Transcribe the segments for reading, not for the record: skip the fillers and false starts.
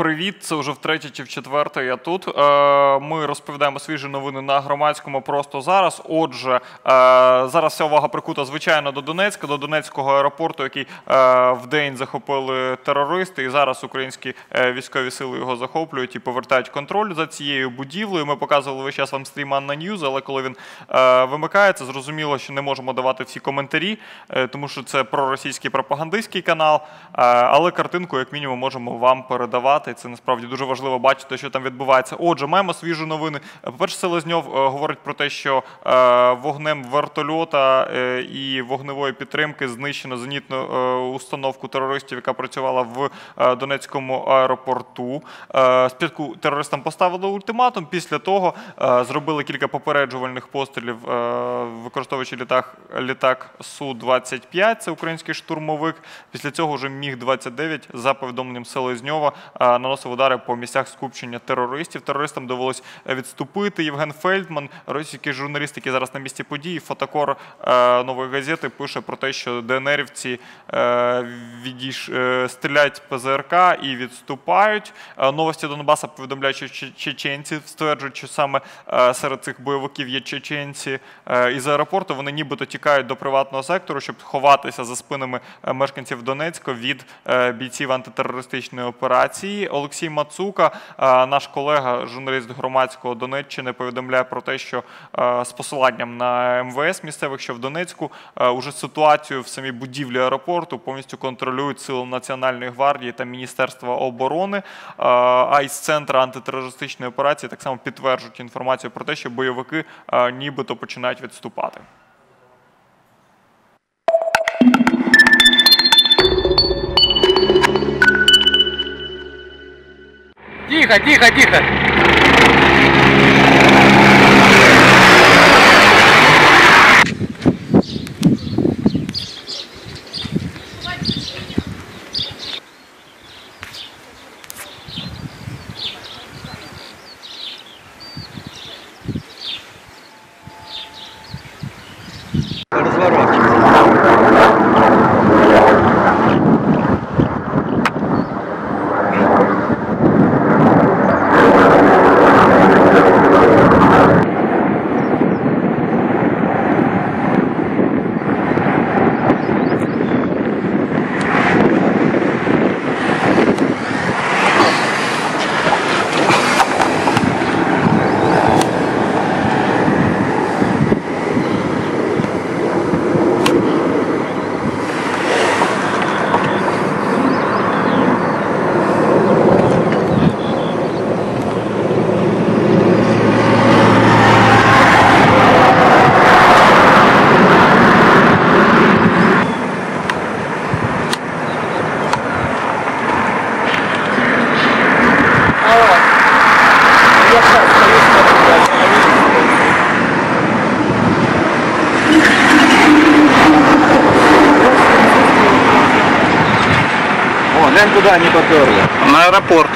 Привіт, це вже втретє чи вчетверте я тут. Ми розповідаємо свіжі новини на Громадському просто зараз. Отже, зараз вся увага прикута, звичайно, до Донецька, до Донецького аеропорту, який вдень захопили терористи. І зараз українські військові сили його захоплюють і повертають контроль за цією будівлею. Ми показували весь час вам стрім Анна Ньюз, але коли він вимикається, зрозуміло, що не можемо давати всі коментарі, тому що це проросійський пропагандистський канал, але картинку, як мінімум, можемо вам передавати. Це насправді дуже важливо бачити, що там відбувається. Отже, маємо свіжі новини. По-перше, Селезньов говорить про те, що вогнем вертольота і вогневої підтримки знищено зенітну установку терористів, яка працювала в Донецькому аеропорту. Спочатку терористам поставили ультиматум, після того зробили кілька попереджувальних пострілів, використовуючи літак Су-25, це український штурмовик. Після цього вже Міг-29, за повідомленням Селезньова, наносив удари по місцях скупчення терористів. Терористам довелось відступити. Євген Фельдман, російський журналіст, який зараз на місці події, фотокор «Нової газети», пише про те, що ДНРівці стріляють ПЗРК і відступають. Новості Донбаса повідомляють, що чеченці стверджують, що саме серед цих бойовиків є чеченці. Із аеропорту вони нібито тікають до приватного сектору, щоб ховатися за спинами мешканців Донецька від бійців антитерористичної операції. Олексій Мацука, наш колега, журналіст Громадського Донеччини, повідомляє про те, що з посиланням на МВС місцевих, що в Донецьку уже ситуацію в самій будівлі аеропорту повністю контролюють сили Національної гвардії та Міністерства оборони, а із Центру антитерористичної операції так само підтверджують інформацію про те, що бойовики нібито починають відступати. Тихо, тихо, тихо! Глянь, куда они поперли. На аэропорт.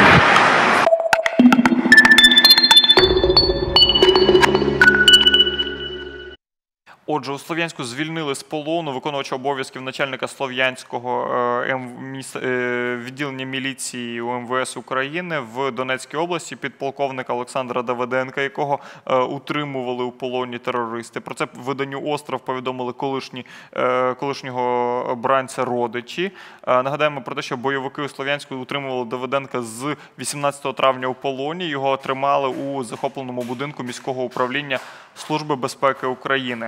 Отже, у Слов'янську звільнили з полону виконувача обов'язків начальника Слов'янського відділення міліції у МВС України в Донецькій області, підполковника Олександра Давиденка, якого утримували у полоні терористи. Про це виданню «Остров» повідомили колишнього обранця родичі. Нагадаємо про те, що бойовики у Слов'янську утримували Давиденка з 18 травня у полоні. Його тримали у захопленому будинку міського управління Служби безпеки України.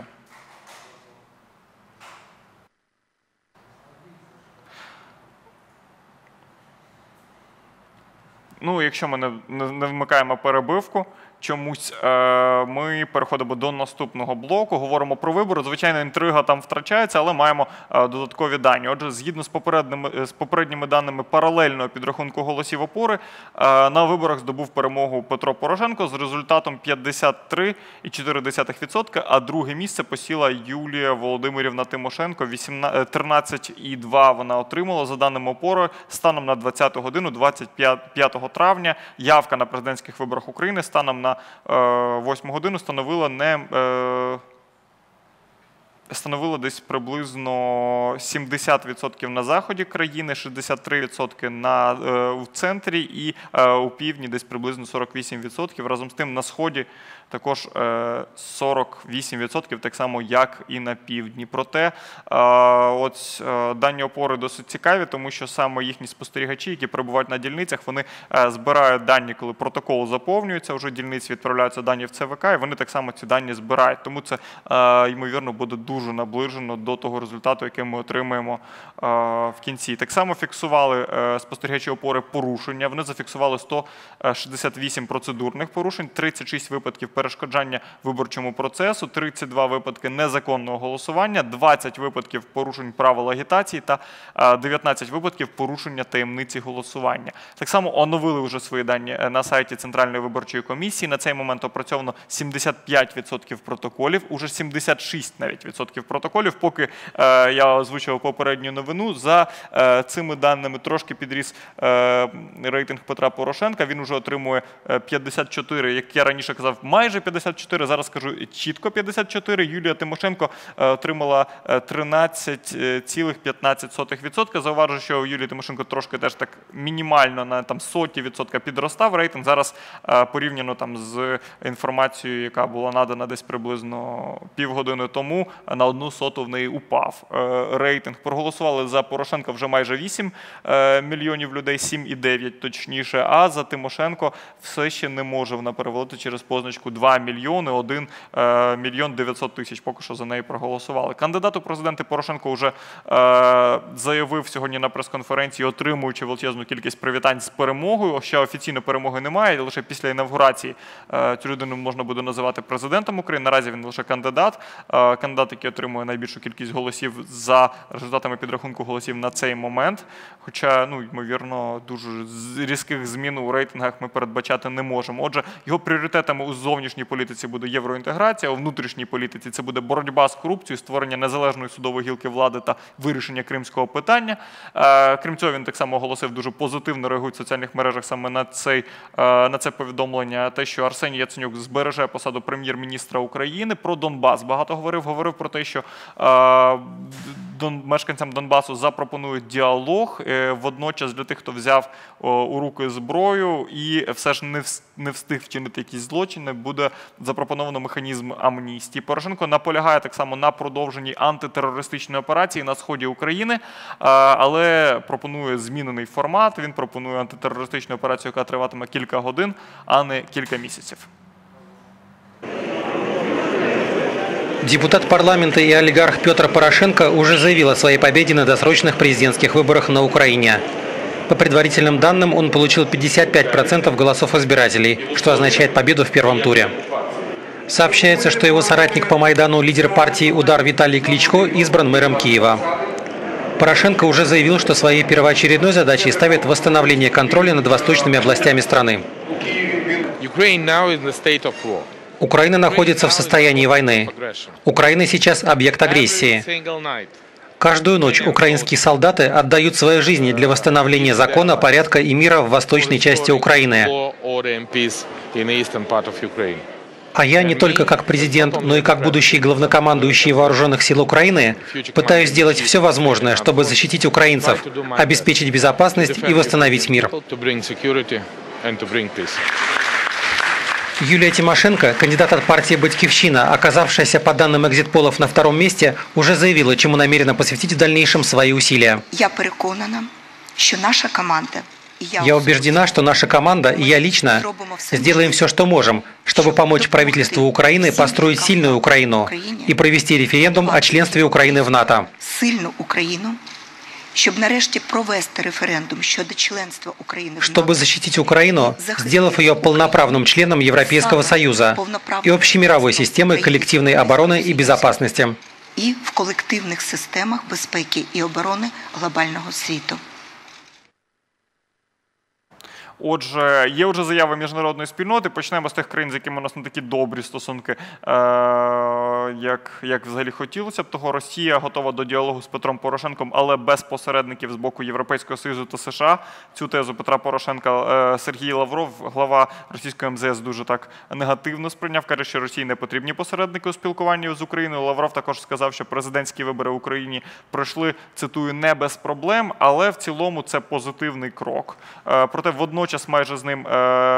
Ну, якщо ми не вмикаємо перебивку, чомусь ми переходимо до наступного блоку, говоримо про вибори. Звичайно, інтрига там втрачається, але маємо додаткові дані. Отже, згідно з попередніми даними паралельного підрахунку голосів опори, на виборах здобув перемогу Петро Порошенко з результатом 53,4%, а друге місце посіла Юлія Володимирівна Тимошенко, 13,2% вона отримала. За даними опори, станом на 20 годину 25 травня явка на президентських виборах України станом на 8 годину становила становило десь приблизно 70% на заході країни, 63% в центрі і у півдні десь приблизно 48%. Разом з тим на сході також 48%, так само як і на півдні. Проте дані опори досить цікаві, тому що саме їхні спостерігачі, які перебувають на дільницях, вони збирають дані, коли протокол заповнюється, вже дільниці відправляються дані в ЦВК, і вони так само ці дані збирають. Тому це, ймовірно, буде дуже наближено до того результату, який ми отримаємо в кінці. Так само фіксували спостерігачі опори порушення. Вони зафіксували 168 процедурних порушень, 36 випадків перешкоджання виборчому процесу, 32 випадки незаконного голосування, 20 випадків порушень правил агітації та 19 випадків порушення таємниці голосування. Так само оновили вже свої дані на сайті Центральної виборчої комісії. На цей момент опрацьовано 75% протоколів, уже 76 навіть відсотків протоколів. Поки я озвучував попередню новину, за цими даними трошки підріс рейтинг Петра Порошенка. Він вже отримує 54, як я раніше казав, майже 54, зараз кажу чітко 54. Юлія Тимошенко отримала 13,15%. Зауважу, що у Юлії Тимошенко трошки теж так мінімально на соті відсотка підростав рейтинг. Зараз порівняно з інформацією, яка була надана десь приблизно півгодини тому, на 1/100 в неї упав рейтинг. Проголосували за Порошенка вже майже 8 мільйонів людей, 7,9 точніше, а за Тимошенко все ще не може вона перевалити через позначку 2 мільйони, 1 мільйон 900 тисяч поки що за неї проголосували. Кандидат у президенти Порошенко вже заявив сьогодні на прес-конференції, отримуючи величезну кількість привітань з перемогою. Ще офіційно перемоги немає, лише після інавгурації цю людину можна буде називати президентом України. Наразі він лише кандидат, який отримує найбільшу кількість голосів за результатами підрахунку голосів на цей момент. Хоча, ймовірно, дуже різких змін у рейтингах ми передбачати не можемо. Отже, його пріоритетами у зовнішній політиці буде євроінтеграція, у внутрішній політиці це буде боротьба з корупцією, створення незалежної судової гілки влади та вирішення кримського питання. Крім цього, він так само оголосив, дуже позитивно реагують в соціальних мережах саме на це повідомлення, те, що Арсеній Яценюк збереже посаду прем'єр-міністра України. Про Донбас багато говорив про те, що мешканцям Донбасу запропонують діалог. Водночас для тих, хто взяв у руки зброю і все ж не встиг вчинити якісь злочини, буде запропоновано механізм амністії. Порошенко наполягає так само на продовженні антитерористичної операції на сході України, але пропонує змінений формат. Він пропонує антитерористичну операцію, яка триватиме кілька годин, а не кілька місяців. Депутат парламента и олигарх Петр Порошенко уже заявил о своей победе на досрочных президентских выборах на Украине. По предварительным данным, он получил 55% голосов избирателей, что означает победу в первом туре. Сообщается, что его соратник по Майдану, лидер партии «Удар» Виталий Кличко, избран мэром Киева. Порошенко уже заявил, что своей первоочередной задачей ставит восстановление контроля над восточными областями страны. Украина находится в состоянии войны. Украина сейчас объект агрессии. Каждую ночь украинские солдаты отдают свои жизни для восстановления закона, порядка и мира в восточной части Украины. А я не только как президент, но и как будущий главнокомандующий Вооруженных сил Украины пытаюсь сделать все возможное, чтобы защитить украинцев, обеспечить безопасность и восстановить мир. Юлия Тимошенко, кандидат от партии «Батьківщина», оказавшаяся по данным экзит-полов на втором месте, уже заявила, чему намерена посвятить в дальнейшем свои усилия. Я переконана, что наша команда... Я убеждена, что наша команда и я лично сделаем все, что можем, чтобы помочь правительству Украины построить сильную Украину и провести референдум о членстве Украины в НАТО. Сильную Украину, чтобы нарешті провести референдум щодо членства Украины в НАТО. Чтобы защитить Украину, сделав ее полноправным членом Европейского Союза и общемировой системы коллективной обороны и безопасности. И в коллективных системах безпеки и обороны глобального світу. Отже, є вже заяви міжнародної спільноти. Почнемо з тих країн, з якими у нас не такі добрі стосунки, як взагалі хотілося б того. Росія готова до діалогу з Петром Порошенком, але без посередників з боку Європейського Союзу та США. Цю тезу Петра Порошенка Сергій Лавров, глава російської МЗС, дуже так негативно сприйняв. Каже, що Росії не потрібні посередники у спілкуванні з Україною. Лавров також сказав, що президентські вибори в Україні пройшли, цитую, не без проблем, але в цілому це позитивний крок. Проте водночас майже з ним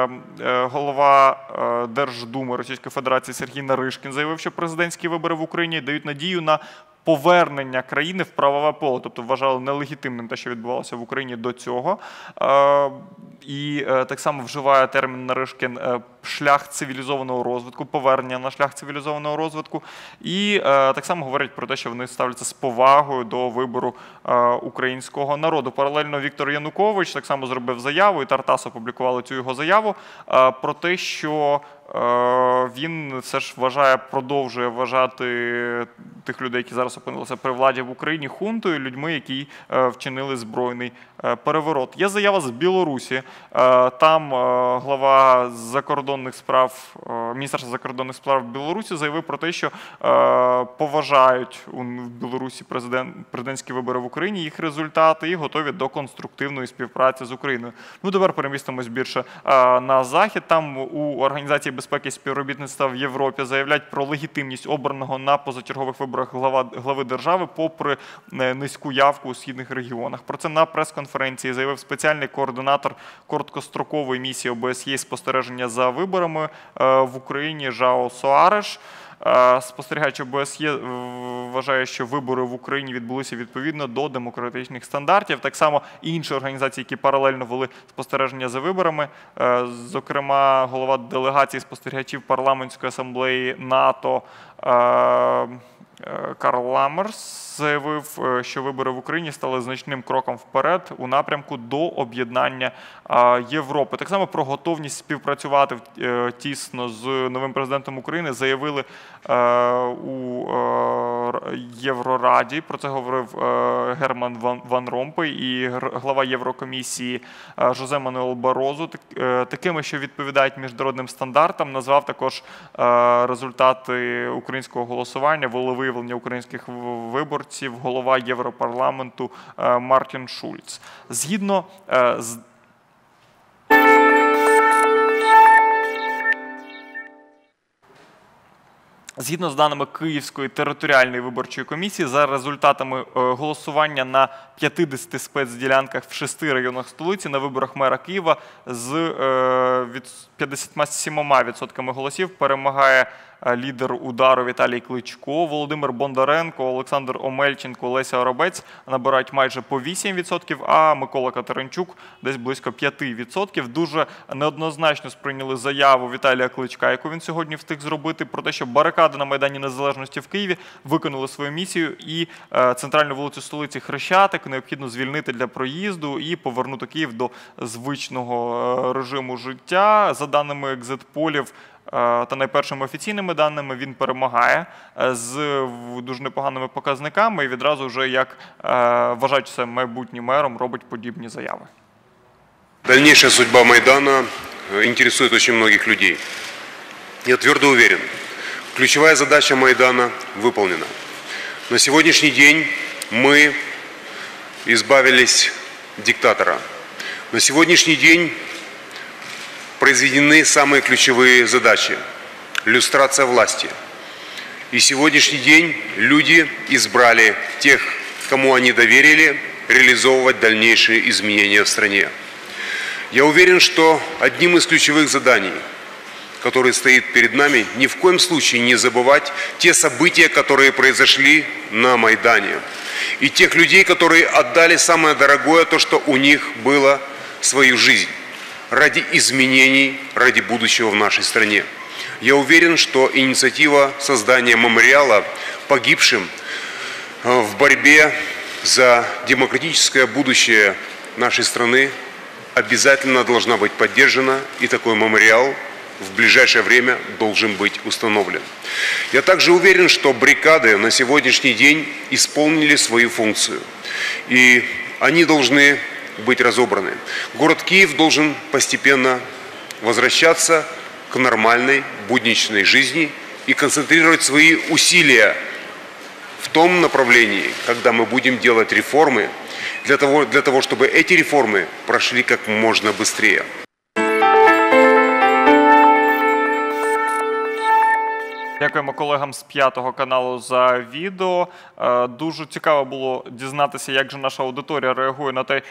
голова Держдуми Російської Федерації Сергій Наришкін заявив, що президентські вибори в Україні дають надію на повернення країни в правове поле, тобто вважали нелегітимним те, що відбувалося в Україні до цього. І так само вживає термін Наришкін шлях цивілізованого розвитку, повернення на шлях цивілізованого розвитку. І так само говорять про те, що вони ставляться з повагою до вибору українського народу. Паралельно Віктор Янукович так само зробив заяву, і Тартас опублікували цю його заяву, про те, що він все ж продовжує вважати тих людей, які зараз опинилися при владі в Україні, хунтою, людьми, які вчинили збройний переворот. Є заява з Білорусі. Там глава Міністерства закордонних справ Білорусі заявив про те, що поважають в Білорусі президентські вибори в Україні, їх результати, і готові до конструктивної співпраці з Україною. Ну, тепер перемістимось більше на Захід. Там у Організації безпеки і співробітництва в Європі заявляють про легітимність обраного на позачергових виборах глави держави попри низьку явку у східних регіонах. Про це на прес-конференції заявив спеціальний координатор короткострокової місії ОБСЄ спостереження за виборами в Україні Жао Соареш. Спостерігач ОБСЄ вважає, що вибори в Україні відбулися відповідно до демократичних стандартів. Так само і інші організації, які паралельно вели спостереження за виборами, зокрема голова делегації спостерігачів парламентської асамблеї НАТО Карл Ламмерс заявив, що вибори в Україні стали значним кроком вперед у напрямку до об'єднання Європи. Так само про готовність співпрацювати тісно з новим президентом України заявили у Єврораді. Про це говорив Герман Ван Ромпой і глава Єврокомісії Жозе Мануель Барозу. Такими, що відповідають міжнародним стандартам, назвав також результати українського голосування, волевиявлення українських виборців, голова Європарламенту Мартін Шульц. Згідно з даними Київської територіальної виборчої комісії, за результатами голосування на 50 спецділянках в 6 районах столиці на виборах мера Києва з 57% голосів перемагає лідер «Удару» Віталій Кличко, Володимир Бондаренко, Олександр Омельченко, Леся Оробець набирають майже по 8%, а Микола Катеринчук десь близько 5%. Дуже неоднозначно сприйняли заяву Віталія Кличка, яку він сьогодні встиг зробити, про те, що барикади на Майдані Незалежності в Києві виконали свою місію і центральну вулицю столиці Хрещатик необхідно звільнити для проїзду і повернути Київ до звичного режиму життя. За даними екзит-полів та найпершими офіційними даними, він перемагає з дуже непоганими показниками і відразу вже, як вважають себе майбутнім мером, робить подібні заяви. Дальнейшая судьба Майдана интересует очень многих людей. Я твердо уверен, ключевая задача Майдана выполнена. На сегодняшний день мы избавились от диктатора. На сегодняшний день произведены самые ключевые задачи – люстрация власти. И сегодняшний день люди избрали тех, кому они доверили реализовывать дальнейшие изменения в стране. Я уверен, что одним из ключевых заданий, который стоит перед нами, ни в коем случае не забывать те события, которые произошли на Майдане. И тех людей, которые отдали самое дорогое, то, что у них было, свою жизнь. Ради изменений, ради будущего в нашей стране. Я уверен, что инициатива создания мемориала погибшим в борьбе за демократическое будущее нашей страны обязательно должна быть поддержана, и такой мемориал в ближайшее время должен быть установлен. Я также уверен, что бригады на сегодняшний день исполнили свою функцию, и они должны быть разобраны. Город Киев должен постепенно возвращаться к нормальной будничной жизни и концентрировать свои усилия в том направлении, когда мы будем делать реформы, для того, чтобы эти реформы прошли как можно быстрее. Дякуємо колегам з «П'ятого каналу» за відео. Дуже цікаво було дізнатися, як же наша аудиторія реагує на те,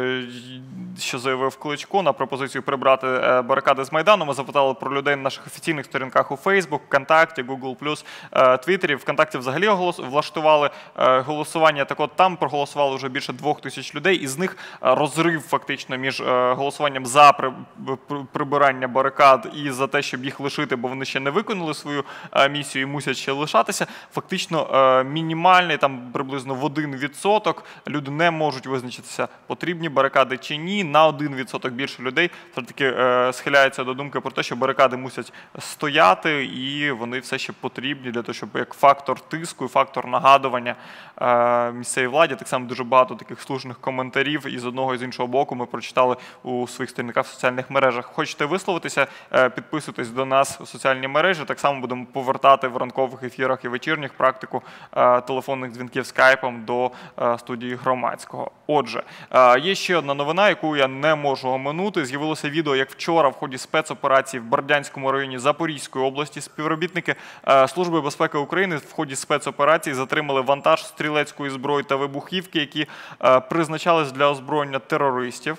що заявив Кличко, на пропозицію прибрати барикади з Майдану. Ми запитали про людей на наших офіційних сторінках у Facebook, ВКонтакті, Google+, Твіттері. ВКонтакті взагалі влаштували голосування. Так от там проголосували вже більше 2000 людей. Із них розрив фактично між голосуванням за прибирання барикад і за те, щоб їх лишити, бо вони ще не виконали свою місію і мусять ще лишатися, фактично мінімальний, там приблизно в 1%. Люди не можуть визначитися, потрібні барикади чи ні. На 1% більше людей все-таки схиляються до думки про те, що барикади мусять стояти і вони все ще потрібні для того, щоб як фактор тиску і фактор нагадування місцевій владі. Так само дуже багато таких слушних коментарів і з одного і з іншого боку ми прочитали у своїх сторінках в соціальних мережах. Хочете висловитися? Підписуйтесь до нас у соціальні мережі. Так само будемо повертати в ранкових ефірах і вечірніх практику телефонних дзвінків скайпом до студії Громадського. Отже, є ще одна новина, яку я не можу оминути. З'явилося відео, як вчора в ході спецоперації в Бердянському районі Запорізької області співробітники Служби безпеки України в ході спецоперації затримали вантаж стрілецької зброї та вибухівки, які призначались для озброєння терористів.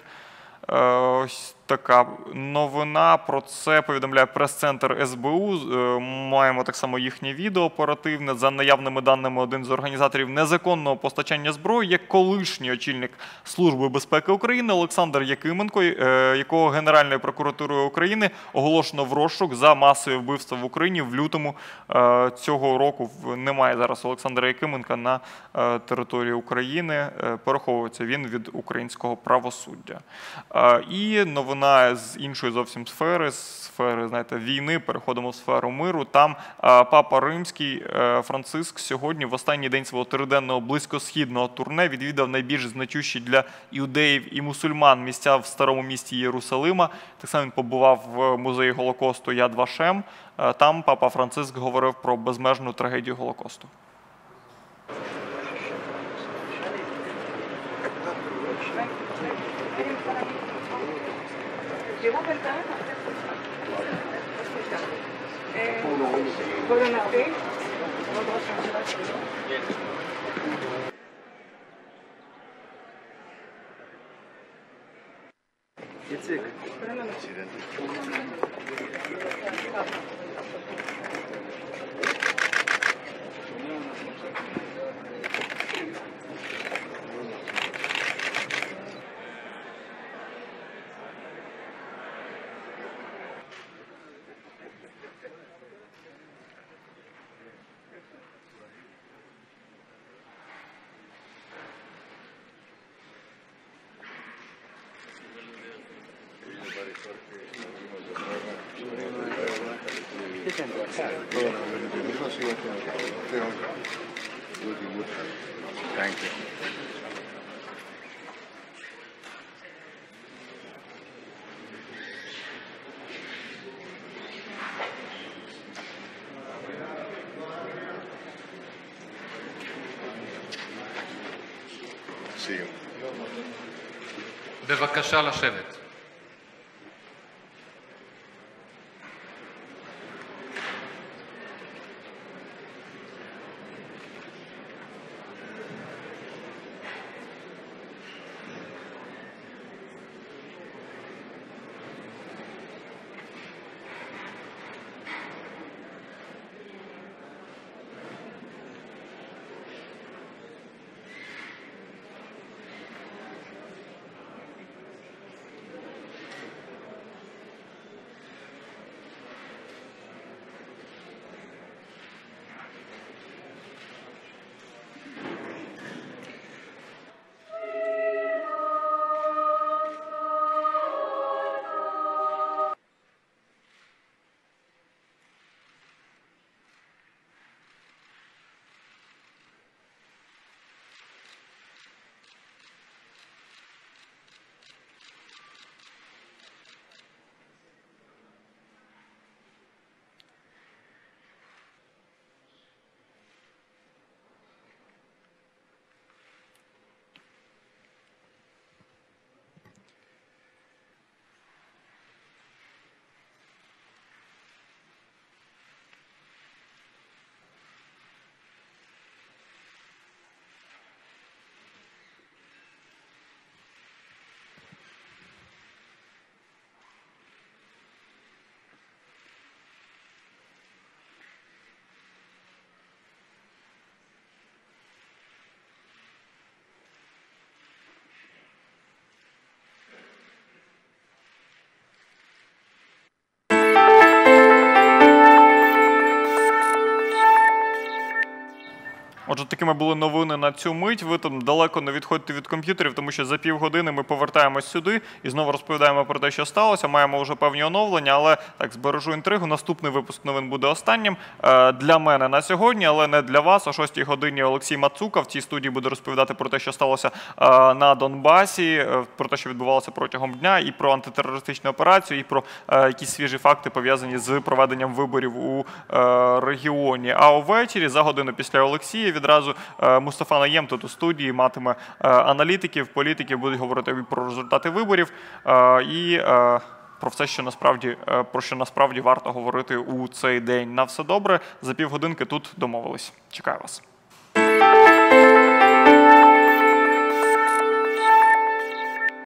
Ось така новина. Про це повідомляє прес-центр СБУ. Маємо так само їхнє відео оперативне. За наявними даними, один з організаторів незаконного постачання зброї є колишній очільник Служби безпеки України Олександр Якименко, якого Генеральною прокуратурою України оголошено в розшук за масове вбивство в Україні в лютому цього року. Немає зараз Олександра Якименка на території України. Переховується він від українського правосуддя. І новина з іншої зовсім сфери, знаєте, війни, переходимо в сферу миру. Там Папа Римський Франциск сьогодні в останній день свого триденного близькосхідного турне відвідав найбільш значущі для іудеїв і мусульман місця в старому місті Єрусалима. Так само він побував в музеї Голокосту Яд Вашем. Там Папа Франциск говорив про безмежну трагедію Голокосту. Thank you. See you. בבקשה לשבת. такими були новини на цю мить. Ви там далеко не відходьте від комп'ютерів, тому що за півгодини ми повертаємось сюди і знову розповідаємо про те, що сталося. Маємо вже певні оновлення, але так, збережу інтригу. Наступний випуск новин буде останнім для мене на сьогодні, але не для вас. О 6-й годині Олексій Мацука в цій студії буде розповідати про те, що сталося на Донбасі, про те, що відбувалося протягом дня, і про антитерористичну операцію, і про якісь свіжі факти, пов'язані з проведенням виборів у регіоні. А увечері, за годину після Олексія, відразу Мустафа Найєм тут у студії матиме аналітиків, політиків, будуть говорити про результати виборів і про все, про що насправді варто говорити у цей день. На все добре. За півгодинки тут домовились. Чекаю вас.